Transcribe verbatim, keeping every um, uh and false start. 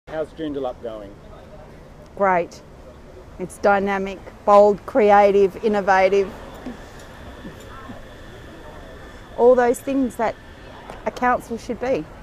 How's Joondalup going? Great. It's dynamic, bold, creative, innovative. All those things that a council should be.